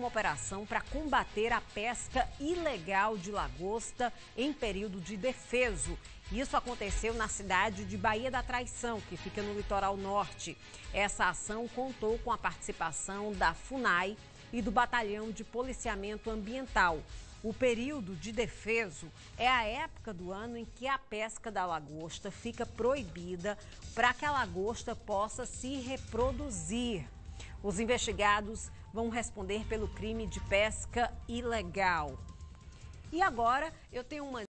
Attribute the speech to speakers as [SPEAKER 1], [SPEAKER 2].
[SPEAKER 1] uma operação para combater a pesca ilegal de lagosta em período de defeso. Isso aconteceu na cidade de Baía da Traição, que fica no litoral norte. Essa ação contou com a participação da FUNAI e do Batalhão de Policiamento Ambiental. O período de defeso é a época do ano em que a pesca da lagosta fica proibida para que a lagosta possa se reproduzir. Os investigados vão responder pelo crime de pesca ilegal. E agora eu tenho uma